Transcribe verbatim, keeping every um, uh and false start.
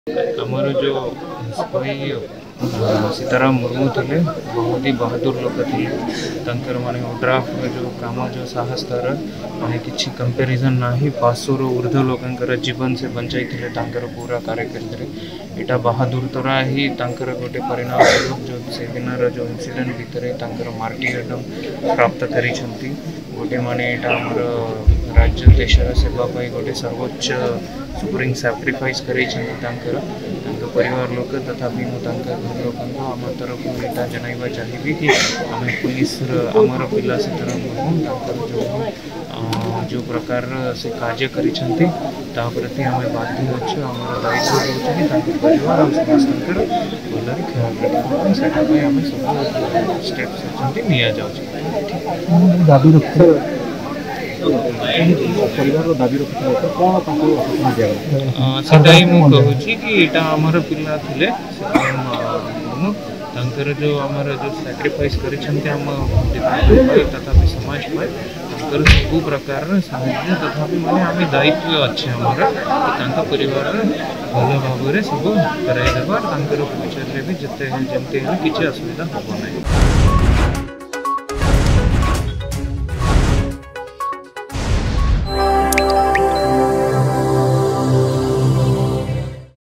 आमर जो भाई सीताराम मुर्मू थे बहुत ही बहादुर लोग थे माने ओड्राफ जो कम जो साहस तार माने किसी कंपेरिजन ना ही पाँचशो ऊर्ध लोकंकर जीवन से बचाई पूरा कार्यक्रम यहाँ बहादुर तरा ही गोटे परिणाम जो से दिन जो इनसीडेंट भितर मार्टियरडम प्राप्त कर गोटे माने राज्य देशर सेवा गोटे सर्वोच्च सुप्रीम सैक्रिफाइस कर परिवार लोक तथापि मुझे घर लोक आम तरफ यहाँ जनवा चाहिए कि आम पुलिस आमर पिला सीताराम मुर्मू जो जो प्रकार से कार्य करती आम बाध्य अच्छे आम दायित्व रोचे परिवार और समस्त भल ख्याल रखा से आम सब स्टेप्स दाबी रखते परिवार दाबी रखते सेटा ही मुझे कहूँ कि यहाँ आमर पिला थे तांकर जो आमर जो सैक्रिफाइस करम तथापि समाज पर तांकर सब प्रकार साहाय्य तथापि माने आम दायित्व अच्छे आमर कि परिवार भल भाव सब कराइदेवा फ्यूचर भी जिते जमती किसी असुविधा हम ना।